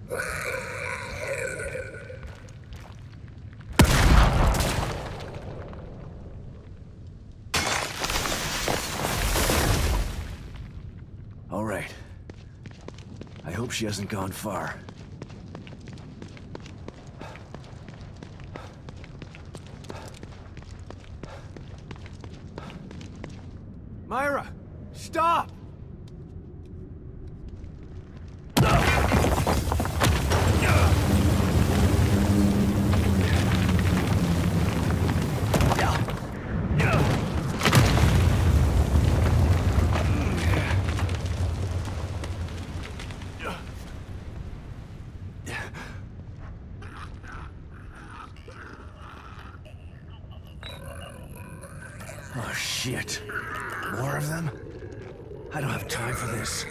All right. I hope she hasn't gone far. Myra! Stop! Oh, shit. More of them? I don't have time for this.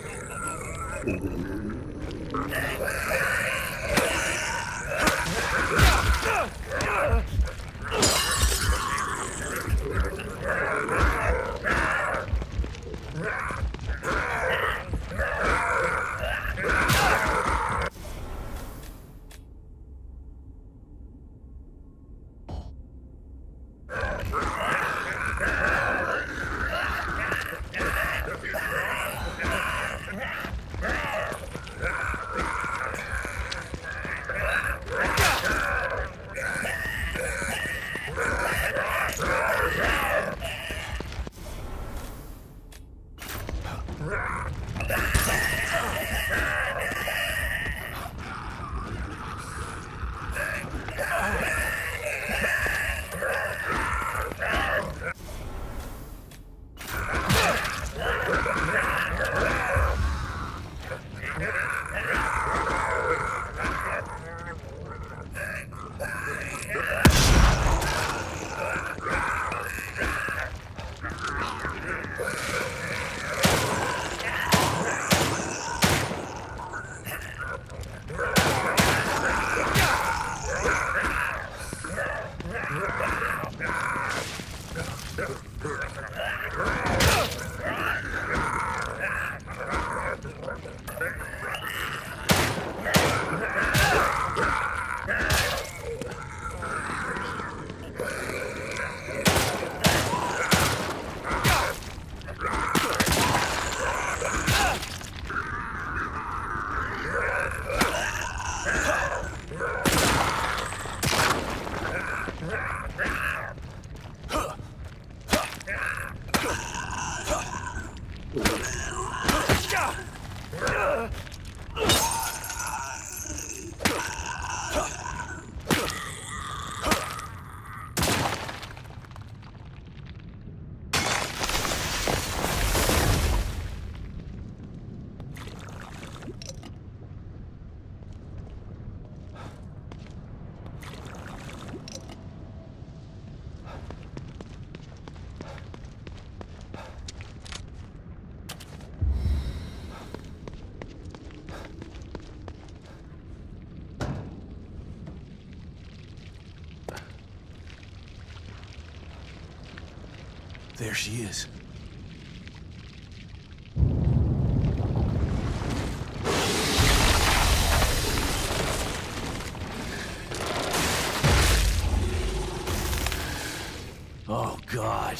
There she is. Oh, God.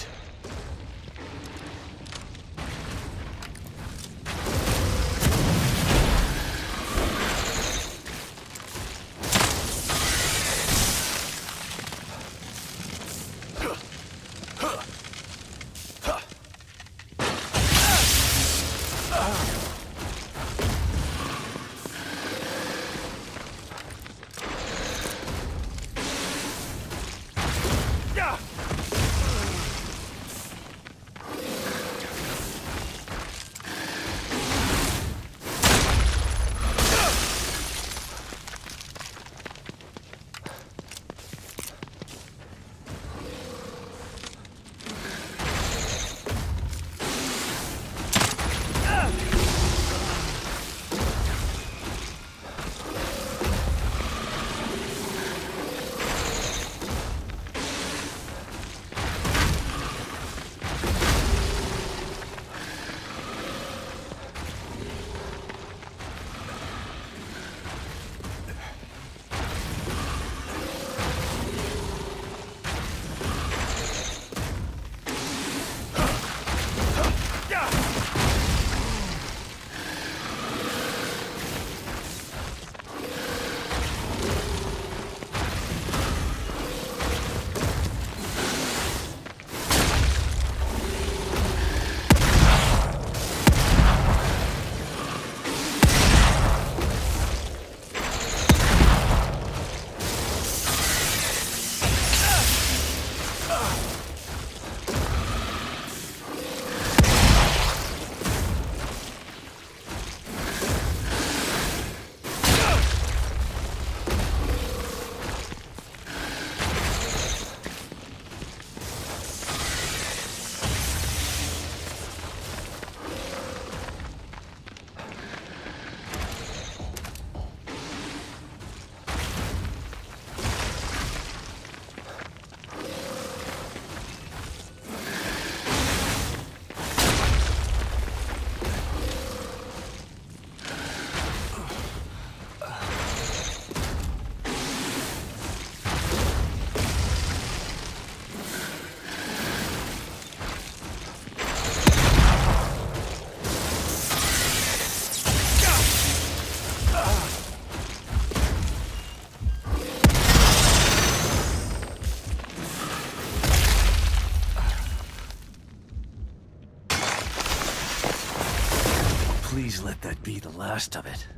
Please let that be the last of it.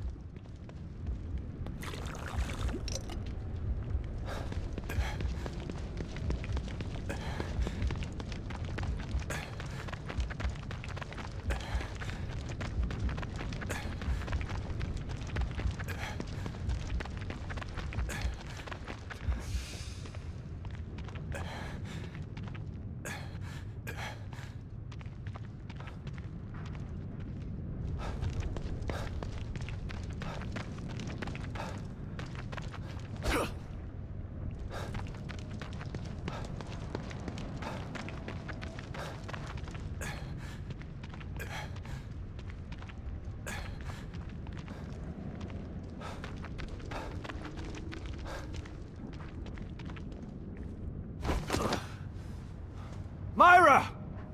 Myra!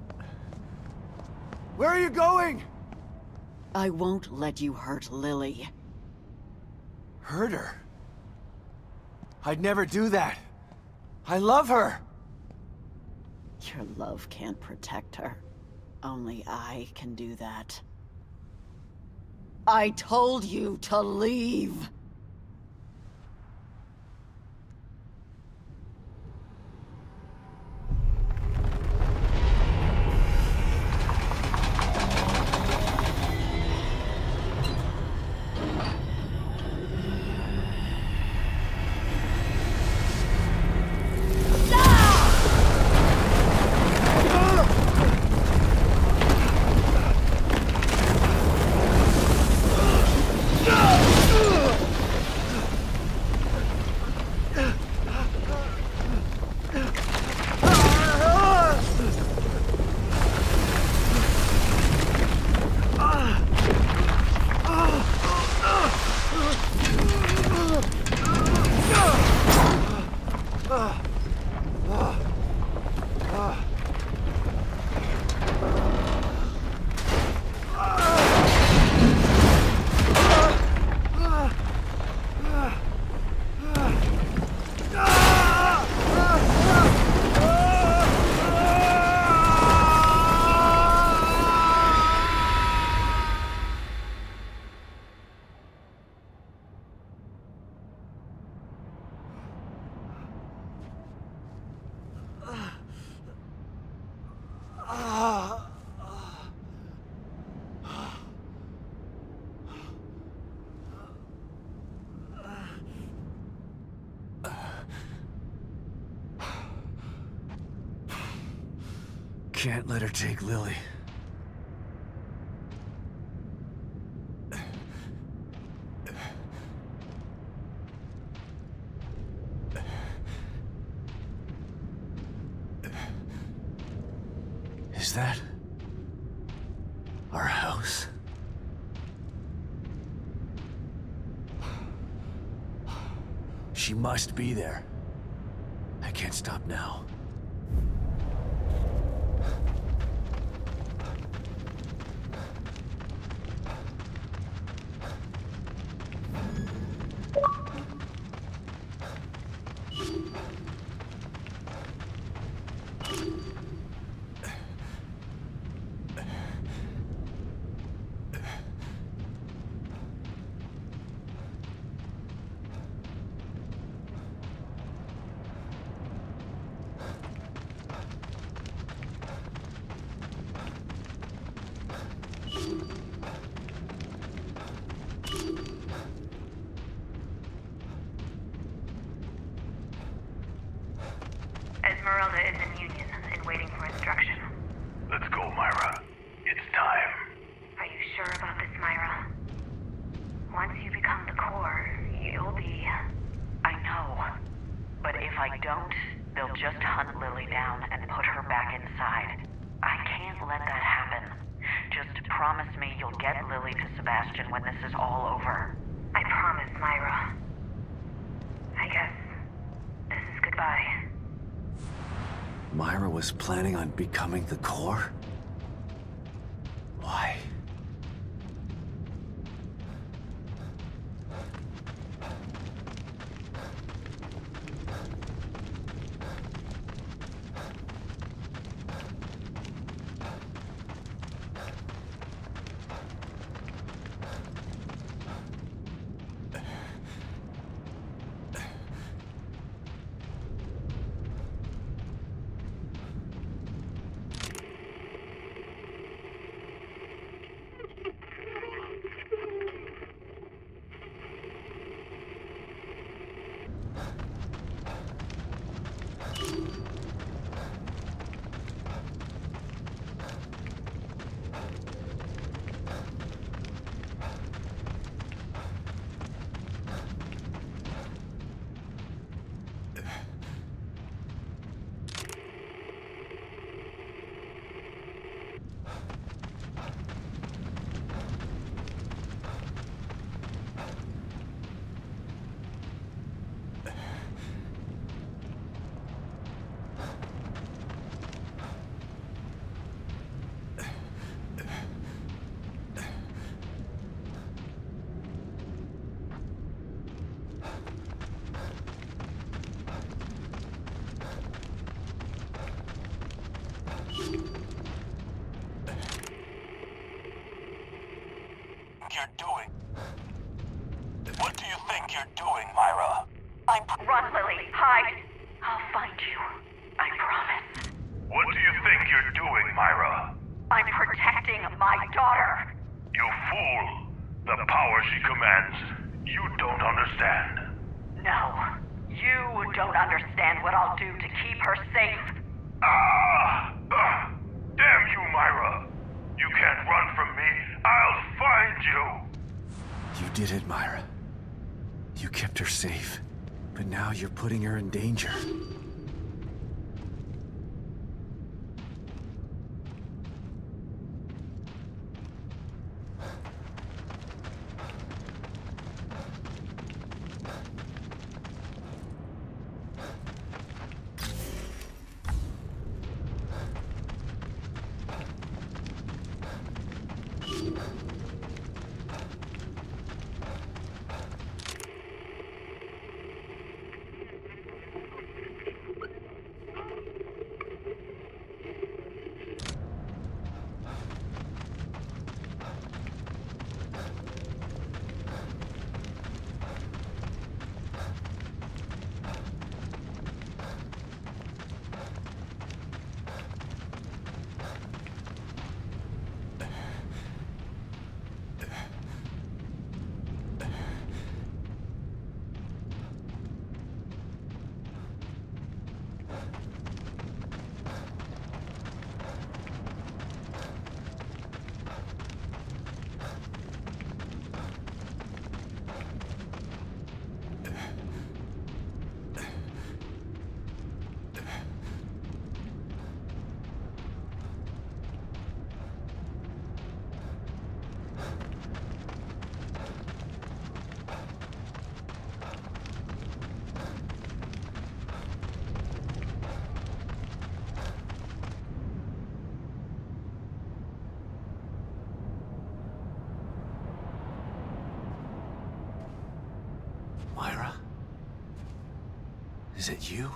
Where are you going? I won't let you hurt Lily. Hurt her? I'd never do that. I love her. Your love can't protect her. Only I can do that. I told you to leave! Can't let her take Lily. Is that our house? She must be there. I can't stop now. Esmeralda is in Union and waiting for instruction. Let's go, Myra. It's time. Are you sure about this, Myra? Once you become the core, you'll be... I know. But if I don't, they'll just hunt Lily down and put her back inside. I can't let that happen. Just promise me you'll get Lily to Sebastian when this is all over. I promise, Myra. I guess this is goodbye. Myra was planning on becoming the core? Why? you're doing? What do you think you're doing, Myra? Run, Lily. Hide. I'll find you. I promise. What do you think you're doing, Myra? I'm protecting my daughter. You fool! The power she commands, you don't understand. No. You don't understand what I'll do to keep her safe. Damn you, Myra! You can't run from me. I'll find you. You did it, Myra. You kept her safe. But now you're putting her in danger. Myra? Is it you?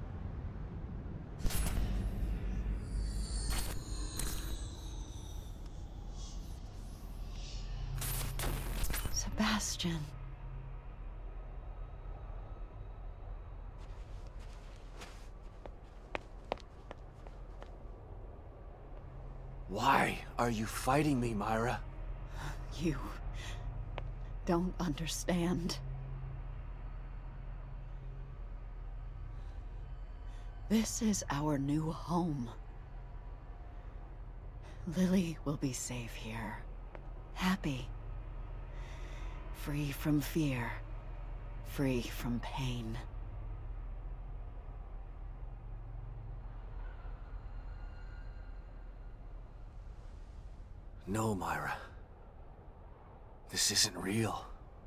Sebastian. Why are you fighting me, Myra? You don't understand. This is our new home. Lily will be safe here. Happy. Free from fear. Free from pain. No, Myra. This isn't real.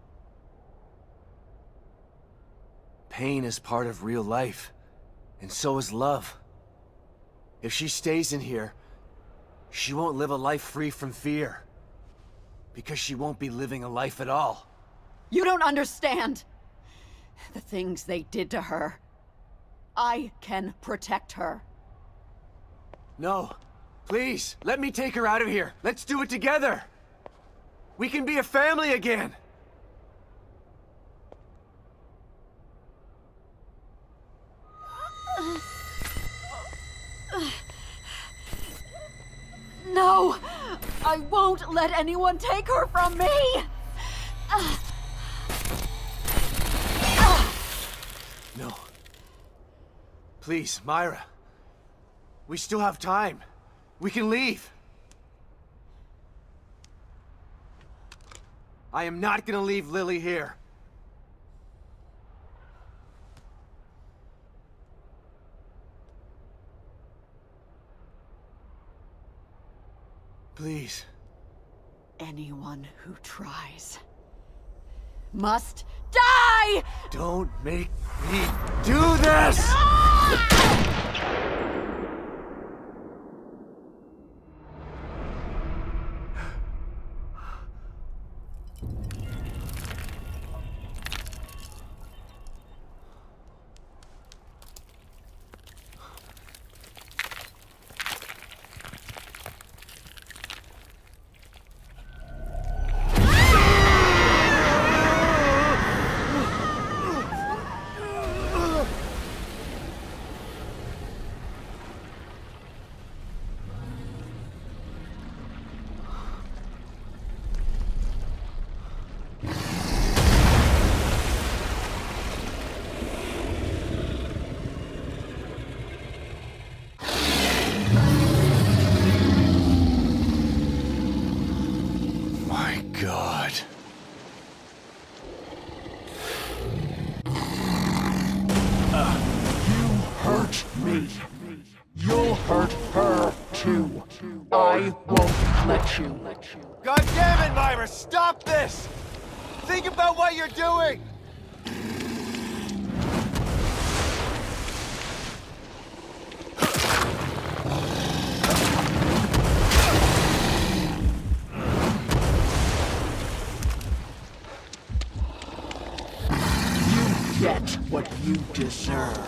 Pain is part of real life, and so is love. If she stays in here, she won't live a life free from fear. Because she won't be living a life at all. You don't understand! The things they did to her. I can protect her. No. Please, let me take her out of here. Let's do it together. We can be a family again. No! I won't let anyone take her from me! No. Please, Myra. We still have time. We can leave. I am not gonna leave Lily here. Please. Anyone who tries must die! Don't make me do this! God. You hurt me. You'll hurt her, too. I won't let you. God damn it, Myra! Stop this! Think about what you're doing! You get what you deserve.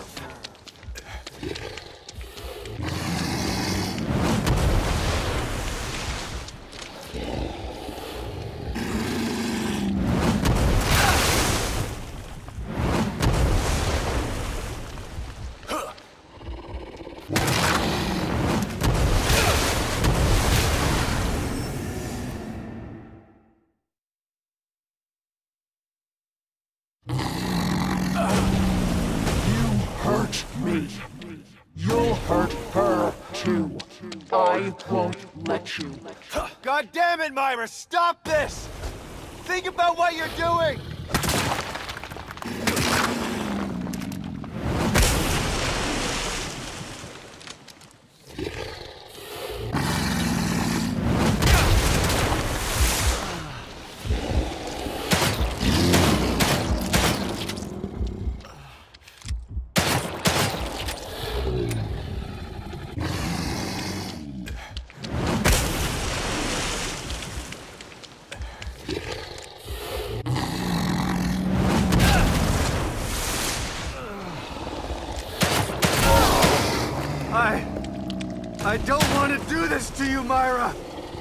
Me. You'll hurt her, too. I won't let you. God damn it, Myra! Stop this! Think about what you're doing! I don't want to do this to you, Myra!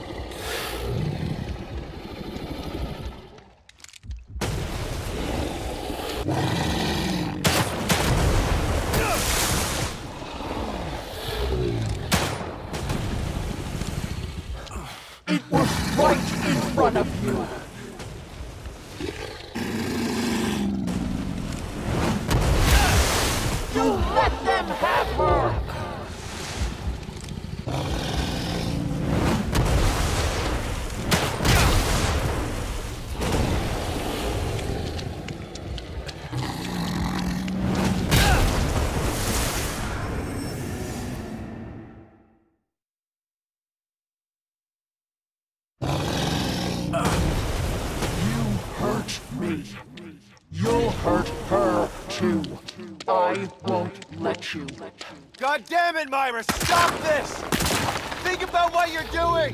It was right in front of you. You let them have her! Me. You'll hurt her, too. I won't let you. God damn it, Myra! Stop this! Think about what you're doing!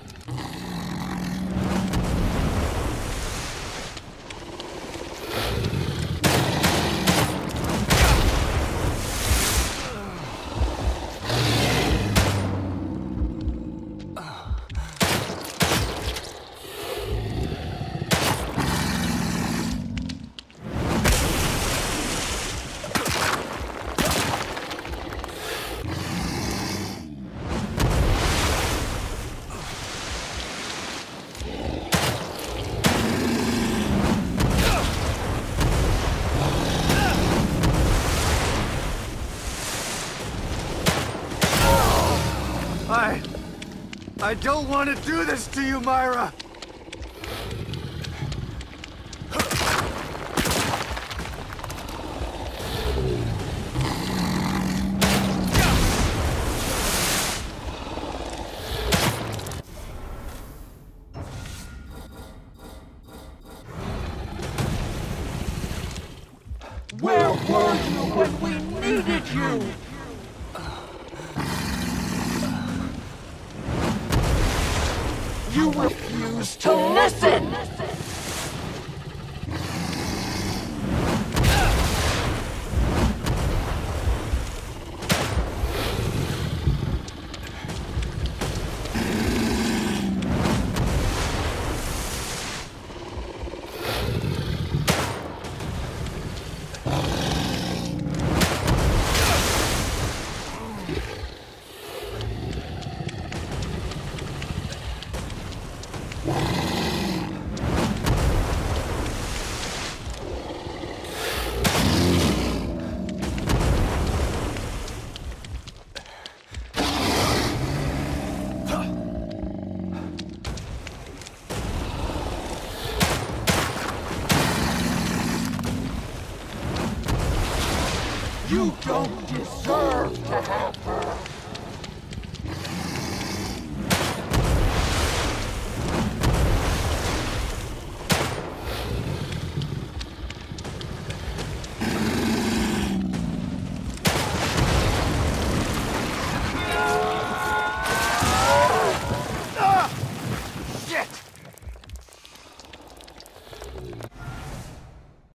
I don't want to do this to you, Myra! Where were you when we needed you? You refuse to listen! You don't deserve to have her.